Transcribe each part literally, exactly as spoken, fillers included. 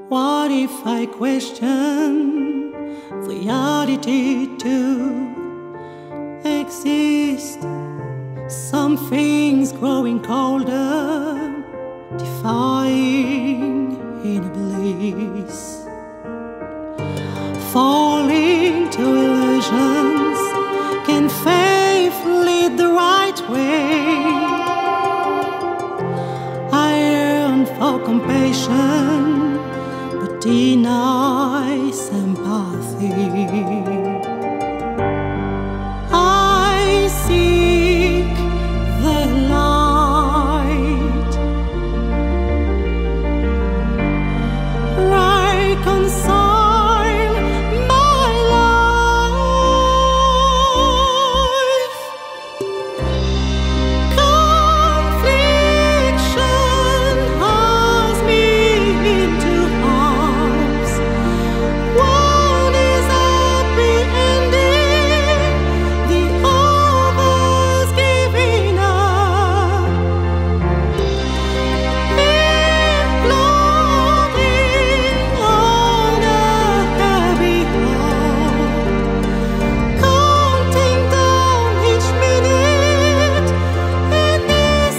What if I question reality to exist? Some things growing colder, defying inner bliss, falling to illusions. Can faith lead the right way? I yearn for compassion, but deny sympathy. I seek the light, reconcile my life. Confliction has me into halves. One is happy ending, the other's giving up. Imploding on a heavy heart, counting down each minute in this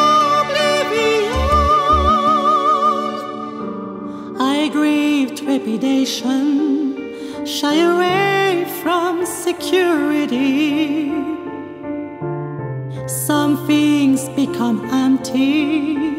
oblivion. I grieve trepidation, shy away from security. Some things become empty,